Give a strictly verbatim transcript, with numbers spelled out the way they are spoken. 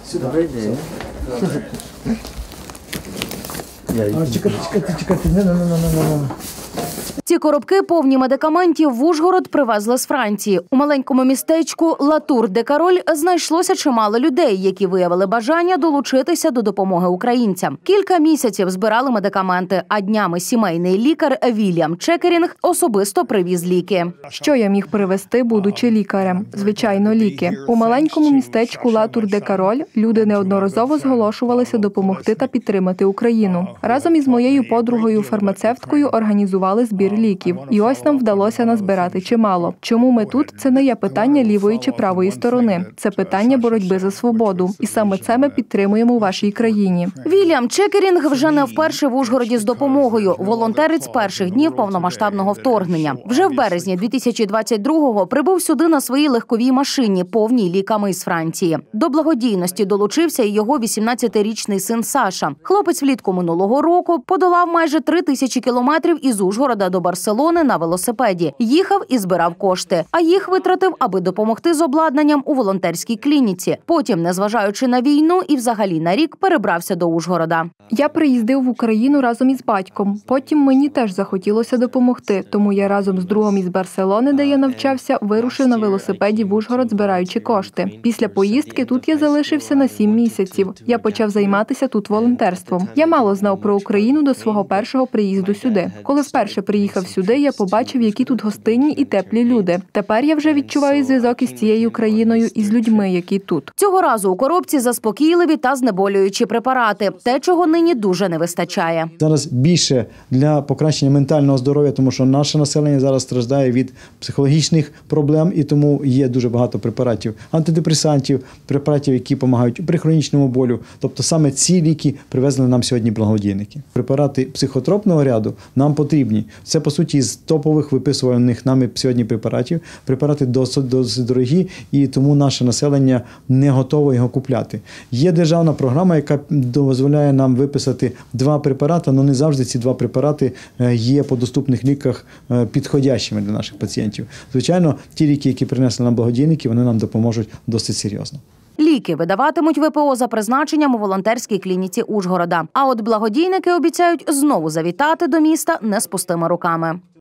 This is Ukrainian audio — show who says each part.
Speaker 1: Добрий день.
Speaker 2: Чекайте, чекайте, чекайте. Не, не, не, не, не.
Speaker 3: Ці коробки, повні медикаментів, в Ужгород привезли з Франції. У маленькому містечку Ла-Тур-де-Кароль знайшлося чимало людей, які виявили бажання долучитися до допомоги українцям. Кілька місяців збирали медикаменти, а днями сімейний лікар Вільям Чекерінг особисто привіз ліки.
Speaker 4: Що я міг привезти, будучи лікарем? Звичайно, ліки. У маленькому містечку Ла-Тур-де-Кароль люди неодноразово зголошувалися допомогти та підтримати Україну. Разом із моєю подругою-фармацевткою організували збір ліків. І ось нам вдалося назбирати чимало. Чому ми тут? Це не є питання лівої чи правої сторони. Це питання боротьби за свободу. І саме це ми підтримуємо у вашій країні.
Speaker 3: Вільям Чекерінг вже не вперше в Ужгороді з допомогою. Волонтерить з перших днів повномасштабного вторгнення. Вже в березні дві тисячі двадцять другого прибув сюди на своїй легковій машині, повній ліками із Франції. До благодійності долучився і його вісімнадцятирічний син Саша. Хлопець влітку минулого року подолав майже три тисячі кілометрів із Ужгорода до Барселони на велосипеді. Їхав і збирав кошти, а їх витратив, аби допомогти з обладнанням у волонтерській клініці. Потім, незважаючи на війну і взагалі на рік, перебрався до Ужгорода.
Speaker 4: Я приїздив в Україну разом із батьком. Потім мені теж захотілося допомогти, тому я разом з другом із Барселони, де я навчався, вирушив на велосипеді в Ужгород, збираючи кошти. Після поїздки тут я залишився на сім місяців. Я почав займатися тут волонтерством. Я мало знав про Україну до свого першого приїзду сюди. Коли вперше приїхав сюди, я побачив, які тут гостинні і теплі люди. Тепер я вже відчуваю зв'язок із цією країною і з людьми, які тут.
Speaker 3: Цього разу у коробці заспокійливі та знеболюючі препарати. Те, чого нині дуже не вистачає.
Speaker 2: Зараз більше для покращення ментального здоров'я, тому що наше населення зараз страждає від психологічних проблем, і тому є дуже багато препаратів, антидепресантів, препаратів, які допомагають при хронічному болю. Тобто саме ці ліки привезли нам сьогодні благодійники. Препарати психотропного ряду нам потрібні. Це, по суті, з топових виписуваних нами сьогодні препаратів. Препарати досить, досить дорогі, і тому наше населення не готове його купляти. Є державна програма, яка дозволяє нам виписати два препарати, але не завжди ці два препарати є по доступних ліках підходящими для наших пацієнтів. Звичайно, ті ліки, які принесли нам благодійники, вони нам допоможуть досить серйозно.
Speaker 3: Ліки видаватимуть ВПО за призначенням у волонтерській клініці Ужгорода. А от благодійники обіцяють знову завітати до міста не з пустими руками.